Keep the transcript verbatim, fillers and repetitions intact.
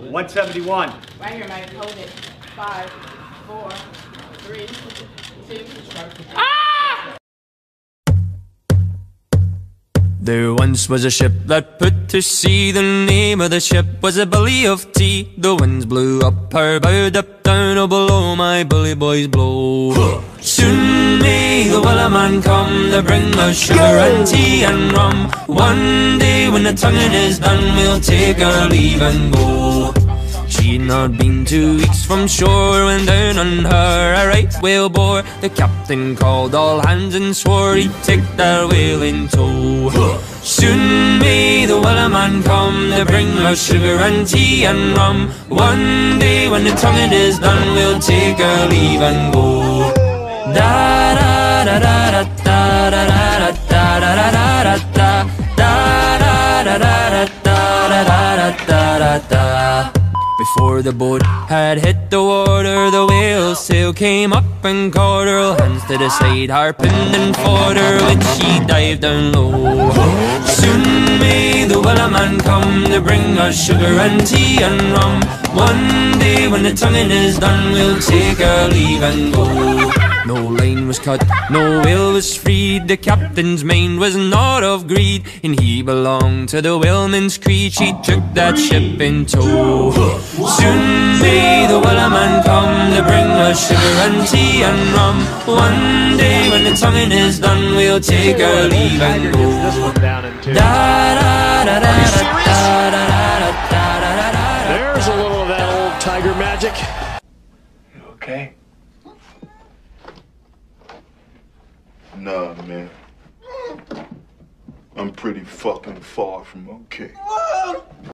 one seventy-one. Right here, Mike. Hold it. Five, four, three, two. Ah! There once was a ship that put to sea. The name of the ship was a Billy of Tea. The winds blew up her bow, up down, oh below my bully boys blow. Soon may the Wellerman come to bring us sugar and tea and rum. One day when the tonguing is done, we'll take our leave and go. She'd not been two weeks from shore when down on her a right whale bore. The captain called all hands and swore he'd take that whale in tow. Soon may the Wellerman come to bring us sugar and tea and rum. One day when the tonguing is done, we'll take our leave and go. Da da da da da da da da da da da da da da da da da da da da. Before the boat had hit the water, the whale's sail came up and caught her. Hands to the side, harpooned and fought her when she dived down low. Soon may the Wellerman come to bring us sugar and tea and rum. One day when the tonguing is done, we'll take our leave and go. No line was cut, no whale was freed. The captain's mind was not of greed, and he belonged to the whaleman's creed. She took that ship in tow. Soon may the Wellerman come to bring us sugar and tea and rum. One day when the tonguing is done, we'll take our leave and go. Da da da da da da da da da. There's a little of that old tiger magic. You okay? Nah, man. I'm pretty fucking far from okay.